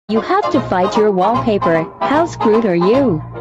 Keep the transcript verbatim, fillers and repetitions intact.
You have to fight your wallpaper. How screwed are you?